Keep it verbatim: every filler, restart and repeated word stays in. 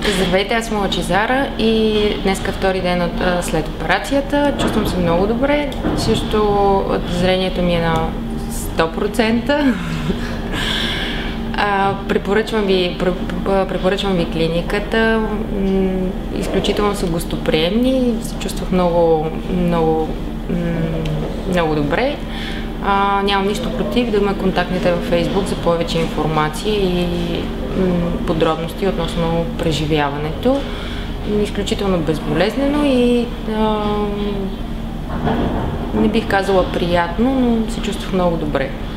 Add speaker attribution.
Speaker 1: Здравейте, аз съм Лъчезара и днеска втори ден от, а, след операцията. Чувствам се много добре. Също зрението ми е на сто процента. А, препоръчвам, ви, препоръчвам ви клиниката. Изключително са гостоприемни. Се чувствах много, много, много добре. А, нямам нищо против да ме контактнете във Facebook за повече информация и м, подробности относно преживяването. Изключително безболезнено и а, не бих казала приятно, но се чувствах много добре.